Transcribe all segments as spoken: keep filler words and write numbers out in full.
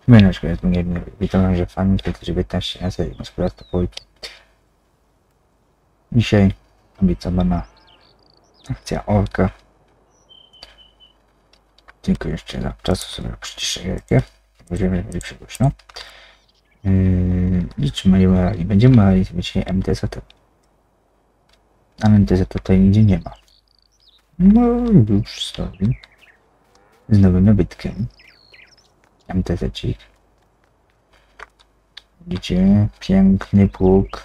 Mineczko jest mnie, witam, że fani dziewiętnaście na serii gospodarstwo Polki. Dzisiaj obiecana akcja orka. Tylko jeszcze za czasu sobie przyciszę gierkę. Będziemy, że będzie przegłośno. Yy, I trzymajmy rali. Będziemy rali sobie dzisiaj M T Z. A M T Z tutaj nigdzie nie ma. No już stoi. Z nowym nabytkiem. M T Z-cik. Widzicie? Piękny pług.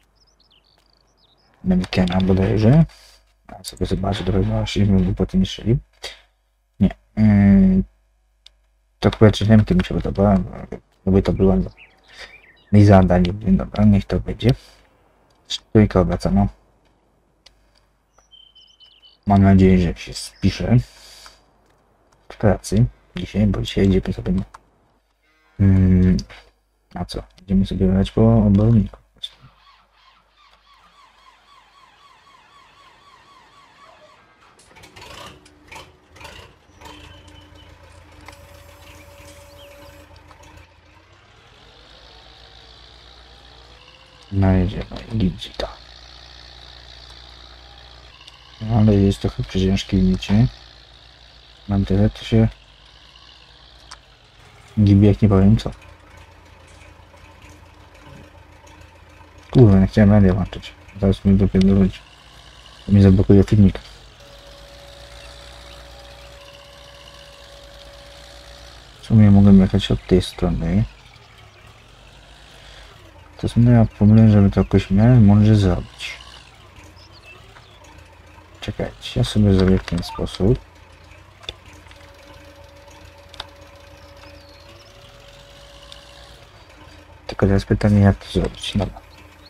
Memikena bodajże. A sobie zobaczę, trochę zobaczyliśmy, bo potem nie strzelił. Nie. Yy, to akurat Memkiem mi się podoba. Gdyby to było i zadań, dobra, niech to będzie. Trójka obracana. Mam nadzieję, że się spisze w pracy dzisiaj, bo dzisiaj jedziemy sobie na... Yy, a co? Będziemy sobie grać po oborniku. No jedziemy, Gidżita. No, ale jest trochę ciężki, widzicie. Mam tyle, to się gibi, jak nie powiem co. Kurwa, nie chciałem radio włączyć. Zaraz mi dopierdolić. To mi zablokuje filmik. W sumie mogę jechać od tej strony. To jest moja pomysł, żeby to jakoś miałem mądrze zrobić. Czekajcie, ja sobie zrobię w ten sposób. Tylko teraz pytanie, jak to zrobić. Dobra.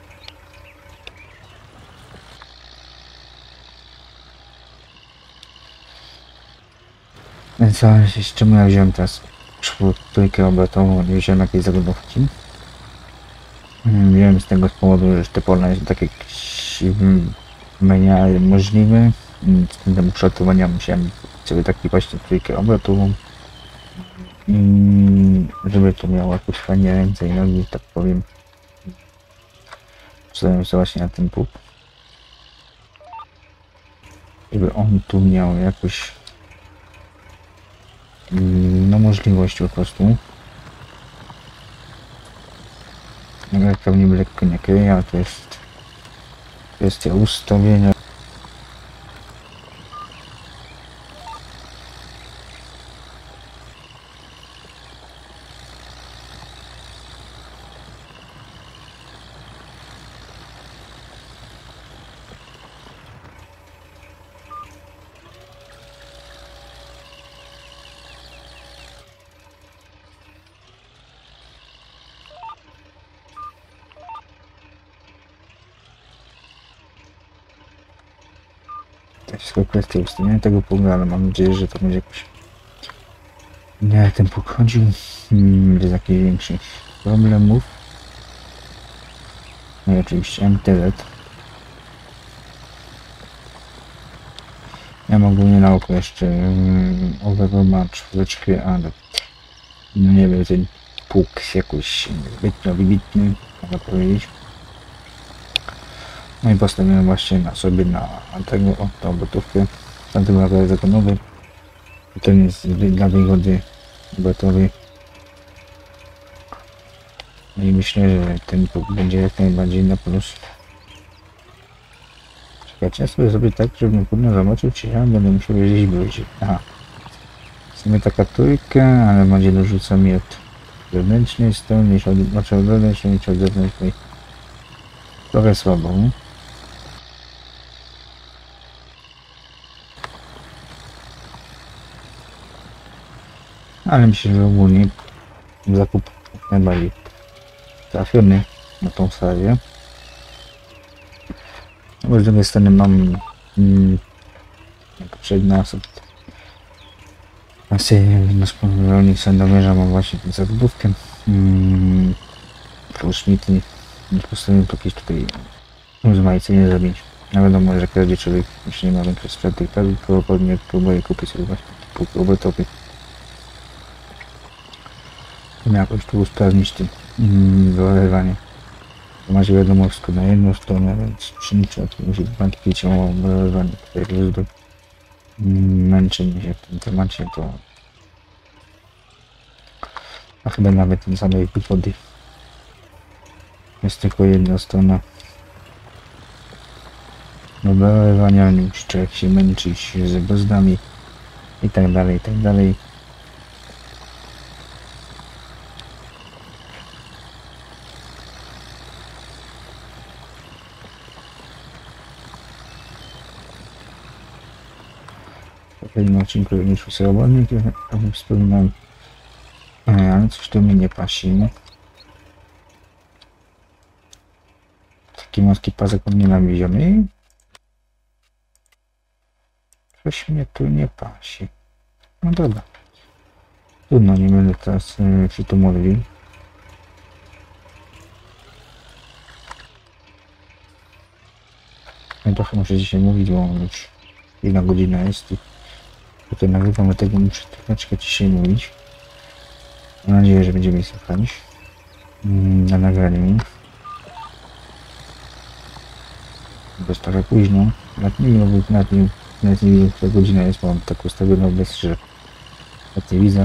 Więc co, czemu ja wziąłem teraz czwórkę obrotową, nie wziąłem jakiejś zagodówki. Wiem z tego z powodu, że te pola jest tak jakieś mniej możliwe. Z tym przygotowania musiałem sobie taki właśnie trójkę obrotową. I żeby to miało jakieś fajnie ręce i nogi, tak powiem. Przedstawiam się właśnie na ten pług. Żeby on tu miał jakoś no możliwość po prostu. No jak to niby lekko nie kryje, ale to jest kwestia ustawienia. To jest tylko kwestia ustawienia tego pługa, ale mam nadzieję, że to będzie jakoś... Nie, ten pług chodził hmm, bez jakichś większych problemów. No i oczywiście M T Z. Ja mam ogólnie na oko jeszcze um, Overwatch czwóreczkę, ale no nie wiem, ten pług jest jakoś zbytnio wybitny, można powiedzieć. No i postawiłem właśnie na sobie na tego, o, tą gotówkę, tamtego naprawdę zakonowy. Ten jest dla wygody gotowy. No i myślę, że ten pług będzie jak najbardziej na plus. Czekajcie, ja sobie zrobię tak, żebym kurno zobaczył, czy ja będę musiał jeździć bliżej. Aha. W sumie taka trójka, ale będzie dorzuca mi od wewnętrznej strony, niż od, znaczy od wewnętrznej, niż od zewnętrznej. Trochę słabo, nie? Ale myślę, że ogólnie zakup najbardziej trafiony na tą serię. No z drugiej strony mam mm, przed nas na serię no rolnik Sandomierza mam właśnie tę zagrywkę. Mm, Schmidty nie postanowił jakieś tutaj uzmaicenie zrobić. No wiadomo, że każdy człowiek jeśli nie ma większych sprzęt, to pewnie próbuje kupić sobie właśnie pół obrotowy. jakoś tu usprawnić tym mm, wylewanie. Macie wiadomo wszystko na jedną stronę, więc pszeniczna to musi być o wylewanie. Tutaj już do mm, męczenia się w tym temacie to a chyba nawet ten samej wody jest tylko jedna strona do wylewania, nie musi człowiek się męczyć z bezdami i tak dalej, i tak dalej. W poprzednim odcinku już sobie ładnie, jak wspominałem, ale coś tu mnie nie pasi. Taki mocki pasek od nienawidziony. Coś mnie tu nie pasi. No dobra. Trudno, nie będę teraz yy, się tu modlił. Ja trochę muszę dzisiaj mówić, bo już jedna godzina jest i tutaj nagrywam, tego muszę troszeczkę dzisiaj mówić. Mam nadzieję, że będziemy słuchać yy, na nagraniu. Bo jest trochę późno. Nawet nie wiem, nawet nie, nawet nie wiem, która godzina jest, bo mam tak ustawioną bez, że nawet nie widzę.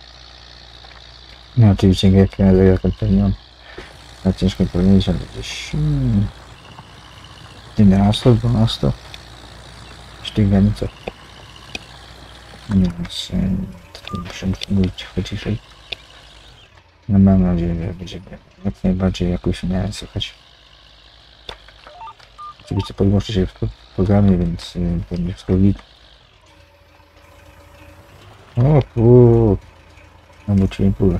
No oczywiście jak ja zegarka nie mam. Na ciężko powiedzieć, ale gdzieś hmm, jedenaście, dwanaście. Jeśli granicę. Więc tutaj muszę mówić ciszej. No mam nadzieję, że będzie jak najbardziej jakoś w miarę słychać. Oczywiście podłączę się w programie, więc yy, będzie wszystko git. O kurwa. Nabuczyłem pulę.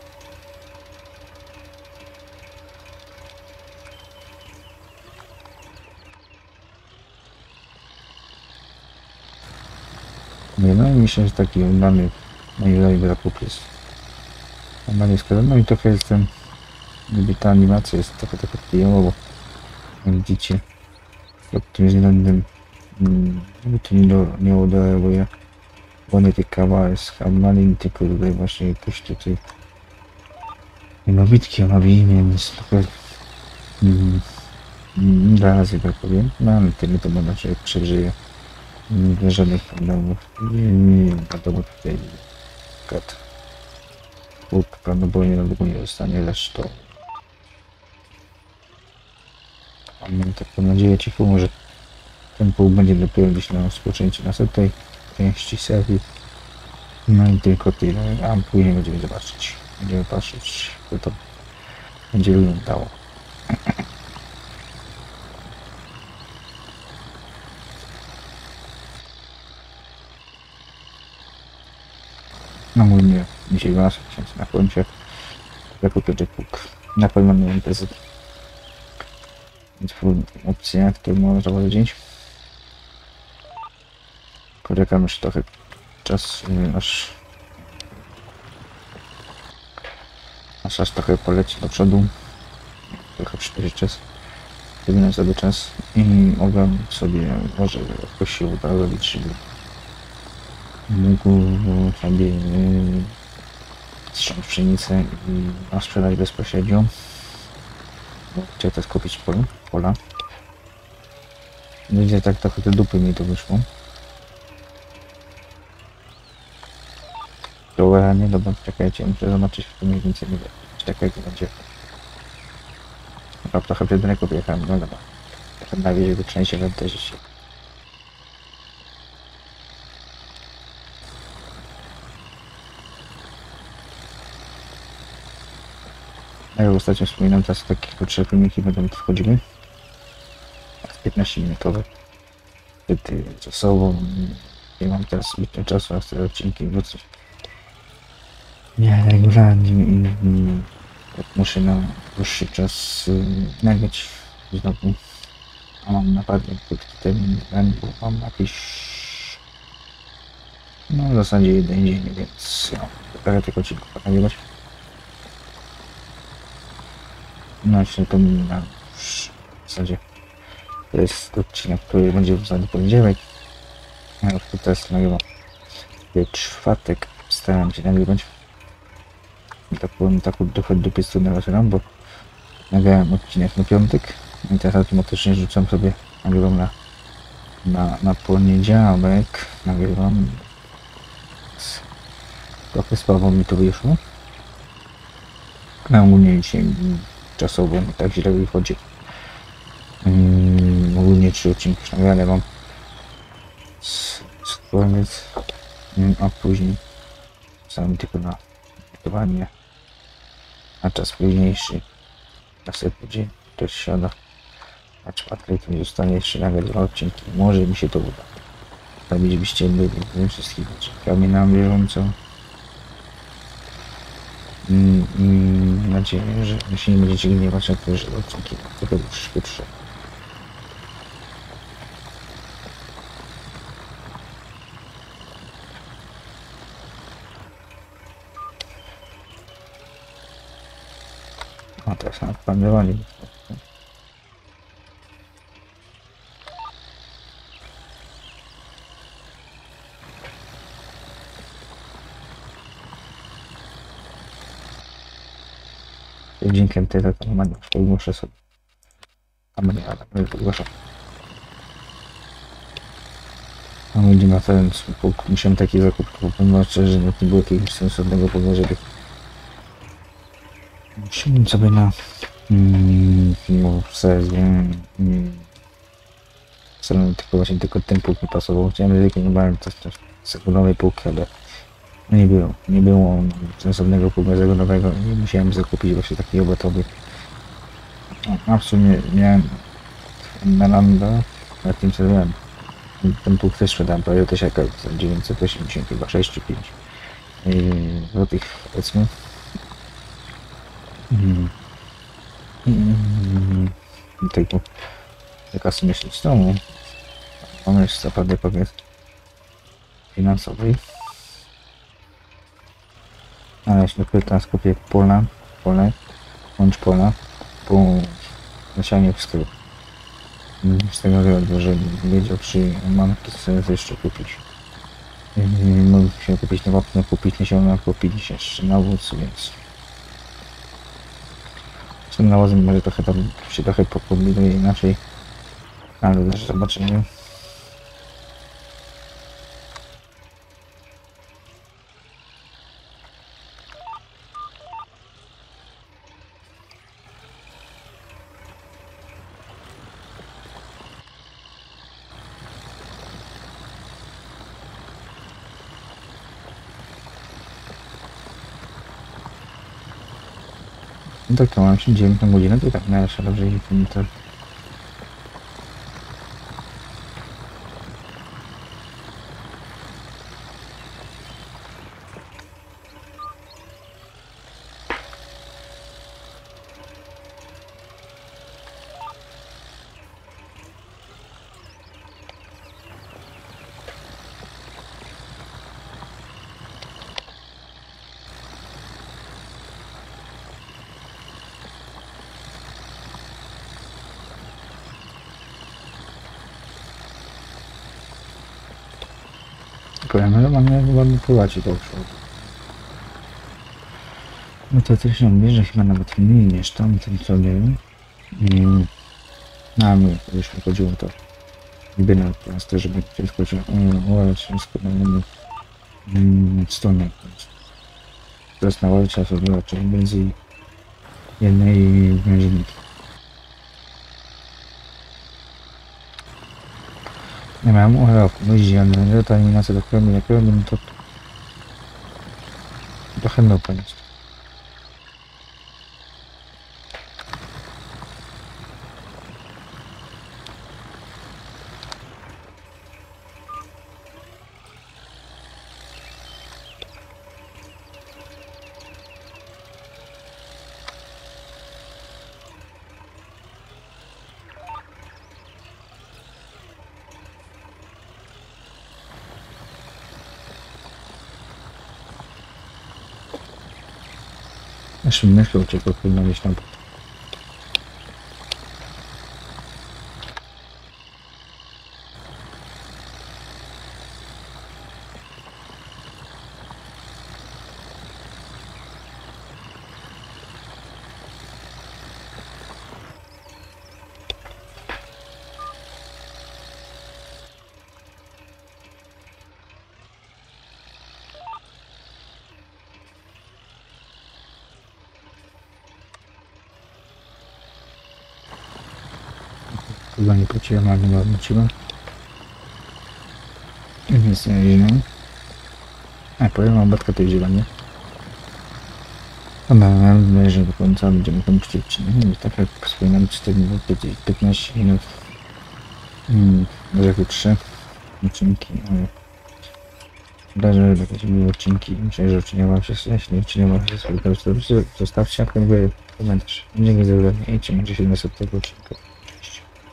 Nie, no i myślę, że taki udany najlepiej zakup jest. Normalnie skoro, no i trochę jestem, gdyby ta animacja jest trochę taka pijowo, jak widzicie, pod tym względem żeby to nie, do, nie uderuje, bo nie tych kawałek z malin, tylko tutaj właśnie jakoś tutaj nienowitki omawimy, więc trochę mm, mm, dwa razy tak powiem, no ale tyle to będę się przeżyje. Bez żadnych problemów. Nie wiadomo tutaj kat. Bóg prawdopodobnie na długo nie zostanie, zresztą mam taką nadzieję cichą, że ten pół będzie dopiero gdzieś na rozpoczęciu następnej części serii. No i tylko tyle, a później będziemy zobaczyć. Będziemy patrzeć, co to będzie wyglądało. No mój nie, dzisiaj dwanaście tysięcy na koncie. Zakupię Jackbook. Na pewno nie imprezy. Więc opcja, którą można powiedzieć. Poczekam już trochę czas, aż aż, aż trochę poleci do przodu. Trochę przyspieszyć czas. Wyminąć sobie czas i ogram sobie, może jakoś się uda robić, żeby mógł sobie strząć pszenicę i sprzedać bezpośrednio. Chciałem też kupić pola. pola. Widzę, tak trochę te dupy mi to wyszło. To nie, dobra, czekajcie, muszę zobaczyć w tym więcej, nie wiem, czy takiego będzie. Chyba trochę przed ręką jechałem, no dobra. Trochę na wieży do części też się. Ja ostatnio wspominam, teraz takie krótsze filmiki będą wchodziły. piętnaście minutowe. Wtedy czasowo. Nie mam teraz zbytnio czasu, a te odcinki wrócę. Nie, regularnie i muszę na dłuższy czas nagrać znowu. A mam naprawdę krótki termin, bo mam jakiś, no w zasadzie jeden dzień, więc ja parę tych odcinków nagrywać. No jeszcze to na w zasadzie to jest odcinek, który będzie w zasadzie poniedziałek. Ja już teraz nagrywam czwartek, staram się nagrywać. taką, taką trochę dupie stronę zaczynam, bo nagrałem odcinek na piątek i teraz automatycznie rzucam sobie, nagrywam na, na, na poniedziałek, nagrywam. Trochę słabo mi to wyszło. No ogólnie dzisiaj czasowo nie tak źle wychodzi. Um, ogólnie trzy odcinki już nagrane mam. Z, z koniec, um, a później sam tylko na gotowanie. A czas późniejszy. Następny dzień też siada. Na czwartek to mi zostanie jeszcze nagrać dwa odcinki. Może mi się to uda. Zrobić byście byli ze wszystkich odcinkami na bieżąco. Mm, mm, mam nadzieję, że się nie będziecie gniewać na to, że odcinki trochę już krótsze. A teraz na planowanie. Dzięki tyle to mam muszę sobie. A mnie, ale nie zgłaszam. A będzie na ten punkt. Musiałem taki zakup popatrzeć, że nie było jakiegoś sensownego powodu, żeby sięgnąć sobie na mm, no, sesję mm, celem tylko właśnie tylko ten punkt mi pasował. Chciałem ryzyko, nie miałem coś sekundowej półki, ale nie było, nie było sensownego punktu sekundowego i musiałem zakupić właśnie taki obrotowy. A w sumie miałem na landa, na tym co miałem. Ten punkt też sprzedałem prawie też jaka za dziewięćset osiemdziesiąt chyba sześć czy pięć złotych powiedzmy. Mm. Mm. Tego taka myśl z domu. Mamy już zapewne pewien finansowy. Ale jeśli teraz kupię pola, pole, łącz pola po nasianie w sklepie. Z tego względu, że wiedział, czy mam jakiś sens jeszcze kupić. Mógł się kupić na wapno, kupić nasiona, kupić jeszcze nawóz, więc z tym nawozem może trochę tam się trochę pokombinuje inaczej, ale też zobaczymy. No tak, to mam się dziewięć na godzinę, to i tak najlepsze dobrze i to. Powiem, ale mam ładnie pływacie do przodu. No to też nam bierze chyba nawet mniej niż tamten co nie wiem. Mm. A mnie już mi chodziło to niby na proste, żeby ciężko się ułożyć wszystko na jednej mm, stronie. Teraz na ławie trzeba sobie wybrać między jednej benzinki. Nie miałem urlopku, no jeździłem, ale ta animacja do pełni, jak pełni, to trochę no koniec. Aż mi myślał, czy to powinno mieć na bok. chyba nie płaciłem, ale nie odwróciłem. Nic nie wiedziałem. A, powiem wam, batka to zielenie. Dobra, mam nadzieję, że do końca będziemy kończyć odcinek. No, tak jak wspominam, cztery minuty, piętnaście minut. Hmm, może trzy odcinki, ale... Wydaje, że jakieś były odcinki. Myślę, że odcinek wam się, jeśli odcinek wam się spodobał, to zostawcie jak mówię komentarz. Dzięki za oglądanie i trzymajcie się do następnego odcinka.